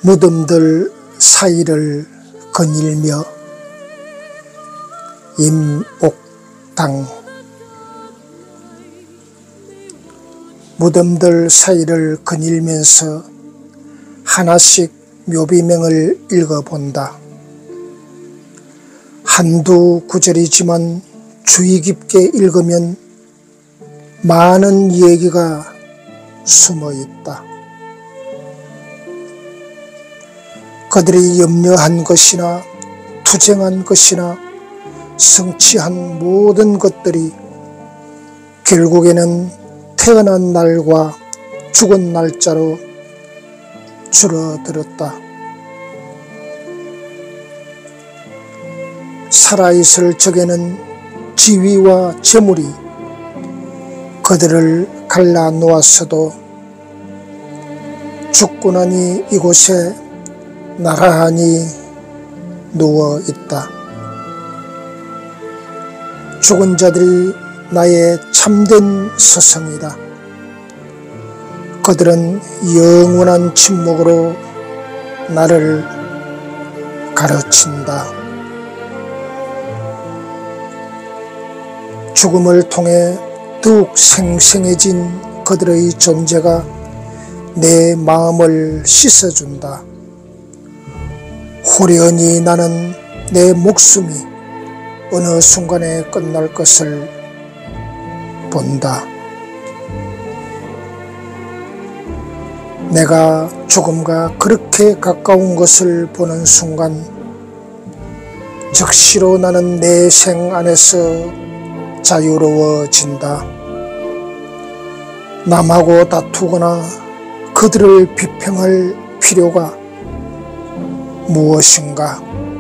무덤들 사이를 거닐며 임옥당. 무덤들 사이를 거닐면서 하나씩 묘비명을 읽어본다. 한두 구절이지만 주의 깊게 읽으면 많은 얘기가 숨어 있다. 그들이 염려한 것이나 투쟁한 것이나 성취한 모든 것들이 결국에는 태어난 날과 죽은 날짜로 줄어들었다. 살아있을 적에는 지위와 재물이 그들을 갈라놓았어도 죽고 나니 이곳에 나란히 누워있다. 죽은 자들이 나의 참된 스승이다. 그들은 영원한 침묵으로 나를 가르친다. 죽음을 통해 더욱 생생해진 그들의 존재가 내 마음을 씻어준다. 호련히 나는 내 목숨이 어느 순간에 끝날 것을 본다. 내가 죽음과 그렇게 가까운 것을 보는 순간 즉시로 나는 내 생 안에서 자유로워진다. 남하고 다투거나 그들을 비평할 필요가 무엇인가?